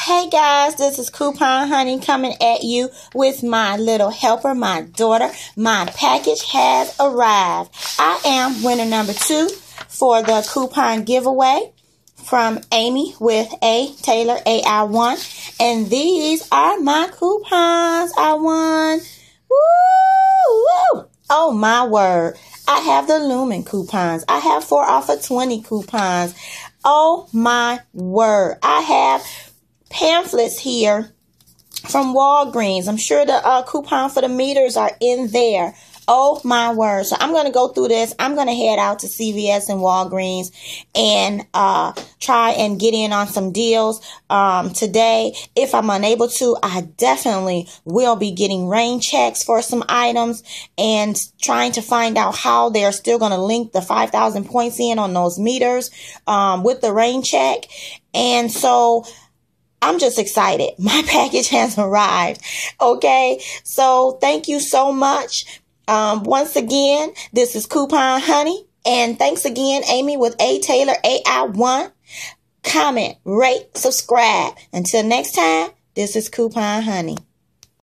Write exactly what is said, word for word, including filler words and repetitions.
Hey guys, this is Coupon Honey coming at you with my little helper, my daughter. My package has arrived. I am winner number two for the coupon giveaway from Amy with A Taylor A I won. And these are my coupons I won. Woo! Woo! Oh my word. I have the Lumen coupons. I have four off of twenty coupons. Oh my word. I have pamphlets here from Walgreens. I'm sure the uh, coupon for the meters are in there. Oh my word. So I'm going to go through this. I'm going to head out to C V S and Walgreens and uh, try and get in on some deals um, today. If I'm unable to, I definitely will be getting rain checks for some items and trying to find out how they're still going to link the five thousand points in on those meters um, with the rain check. And so I'm just excited. My package has arrived. Okay. So thank you so much. Um, once again, this is Coupon Honey. And thanks again, Amy with A Taylor A I won. Comment, rate, subscribe. Until next time, this is Coupon Honey.